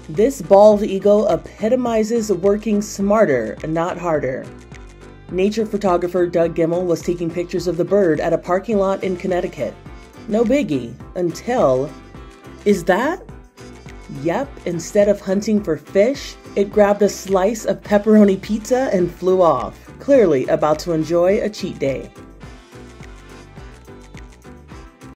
This bald eagle epitomizes working smarter, not harder. Nature photographer Doug Gimmel was taking pictures of the bird at a parking lot in Connecticut. No biggie, until... Is that? Yep, instead of hunting for fish, it grabbed a slice of pepperoni pizza and flew off, clearly about to enjoy a cheat day.